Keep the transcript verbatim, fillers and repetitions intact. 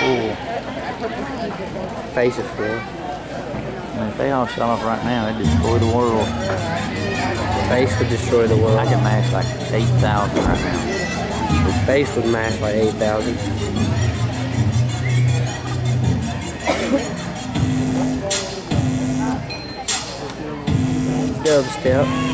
full. Face is full. And if they all shut off right now, they'd destroy the world. Face would destroy the world. I could mash like eight thousand right now. The face would mash like eight thousand. Dubstep.